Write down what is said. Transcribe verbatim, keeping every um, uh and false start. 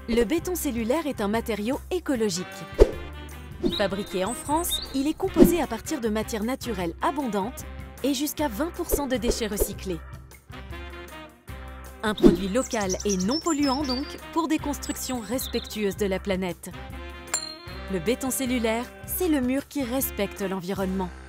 Le béton cellulaire est un matériau écologique. Fabriqué en France, il est composé à partir de matières naturelles abondantes et jusqu'à vingt pour cent de déchets recyclés. Un produit local et non polluant donc, pour des constructions respectueuses de la planète. Le béton cellulaire, c'est le mur qui respecte l'environnement.